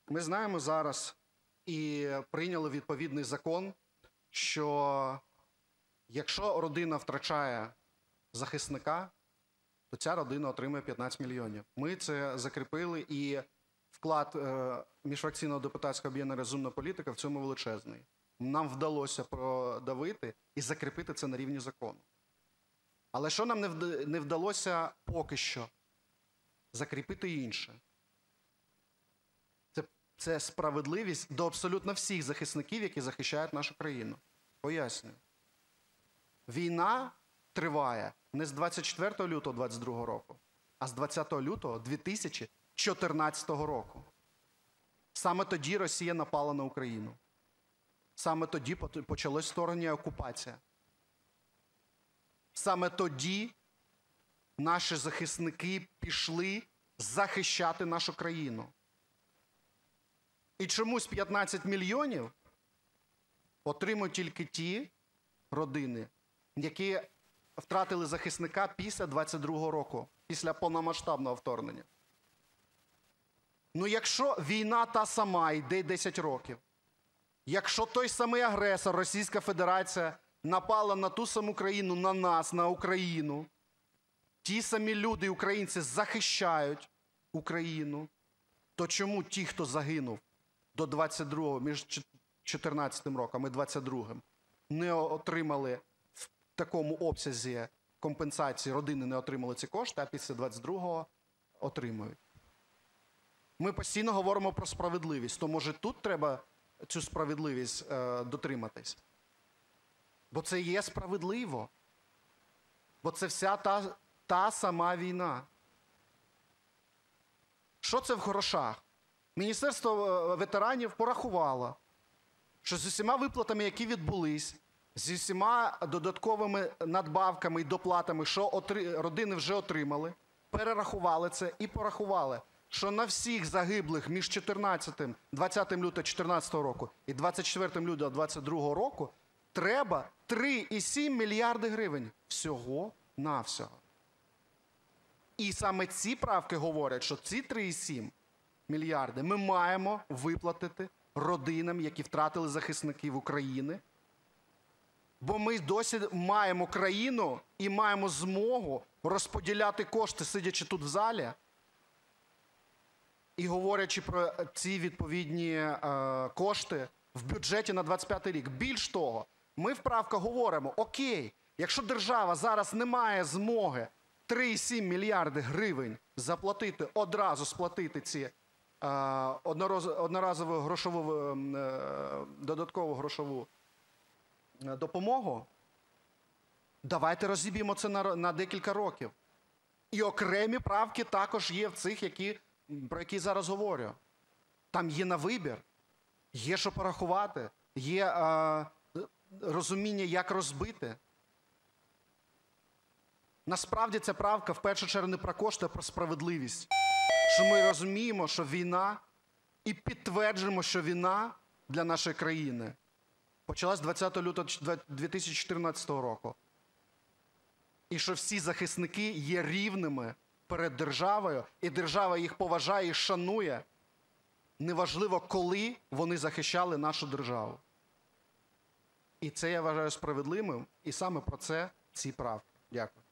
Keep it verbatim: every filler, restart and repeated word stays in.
Ми знаємо зараз і прийняли відповідний закон, що якщо родина втрачає захисника, то ця родина отримує п'ятнадцять мільйонів. Ми це закріпили, і вклад міжфракційного депутатського об'єднання «Розумна політика» в цьому величезний. Нам вдалося продавити і закріпити це на рівні закону. Але що нам не вдалося поки що? Закріпити інше. Це, це справедливість до абсолютно всіх захисників, які захищають нашу країну. Пояснюю. Війна триває не з двадцять четвертого лютого двадцять другого року, а з двадцятого лютого дві тисячі чотирнадцятого року. Саме тоді Росія напала на Україну. Саме тоді почалась вторгнення і окупація. Саме тоді наші захисники пішли захищати нашу країну. І чомусь п'ятнадцять мільйонів отримують тільки ті родини, які втратили захисника після двадцять другого року, після повномасштабного вторгнення. Ну якщо війна та сама йде десять років, якщо той самий агресор, Російська Федерація, напала на ту саму країну, на нас, на Україну, ті самі люди, українці, захищають Україну, то чому ті, хто загинув до двадцять другого, між чотирнадцятим роком і двадцять другим, не отримали в такому обсязі компенсації, родини не отримали ці кошти, а після двадцять другого отримують? Ми постійно говоримо про справедливість, то може тут треба цю справедливість е, дотриматись? Бо це є справедливо. Бо це вся та, та сама війна. Що це в грошах? Міністерство ветеранів порахувало, що з усіма виплатами, які відбулись, з усіма додатковими надбавками і доплатами, що отри... родини вже отримали, перерахували це і порахували, що на всіх загиблих між чотирнадцятим, двадцятим лютого чотирнадцятого року і двадцять четвертим лютого двадцять другого року треба три цілих сім мільярди гривень. Всього-навсього. І саме ці правки говорять, що ці три цілих сім мільярди ми маємо виплатити родинам, які втратили захисників України, бо ми досі маємо країну і маємо змогу розподіляти кошти, сидячи тут в залі, і говорячи про ці відповідні е, кошти в бюджеті на двадцять п'ятий рік. Більш того, ми в правках говоримо, окей, якщо держава зараз не має змоги три цілих сім мільярди гривень заплатити, одразу сплатити ці е, одноразову грошову, е, додаткову грошову допомогу, давайте розіб'ємо це на, на декілька років. І окремі правки також є в цих, які, про які зараз говорю. Там є на вибір, є що порахувати, є е, розуміння, як розбити. Насправді ця правка в першу чергу не про кошти, а про справедливість. Що ми розуміємо, що війна, і підтверджуємо, що війна для нашої країни почалась двадцятого лютого дві тисячі чотирнадцятого року. І що всі захисники є рівними перед державою, і держава їх поважає і шанує, неважливо, коли вони захищали нашу державу. І це я вважаю справедливим, і саме про це ці правки. Дякую.